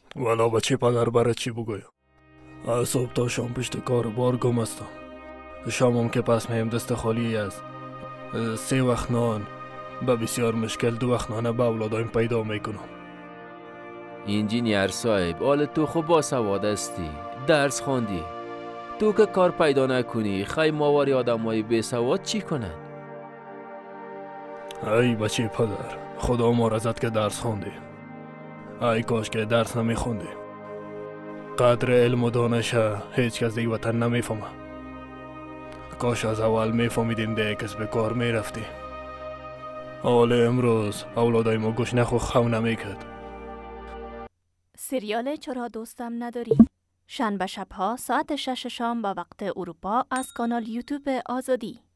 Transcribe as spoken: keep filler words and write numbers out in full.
والا بچه پدر برای چی بگویم؟ از صبح تا شام پشت کار بار گم هستم. شامم که پس مهم دست خالی است. سه وقت نان به بسیار مشکل دو وقت نان به اولادایم پیدا میکنم. انجینیر صاحب، حال تو خوب باسواد هستی، درس خواندی. تو که کار پیدا نکنی خیلی ماوری آدم های بی سواد چی کنن؟ ای بچه پدر، خدا ما رزد که درس خوندی. ای کاش که درس نمی خوندی. قدر علم و دانش هیچ کس دیگه وطن نمیفهمه. کاش از اول میفهمیدیم دیگه کس به کار میرفتی. حال امروز اولادای ما گوش نخو خو نمیکرد. سریال چرا دوستم نداری؟ شنبه شبها ساعت شش شام با وقت اروپا از کانال یوتیوب آزادی.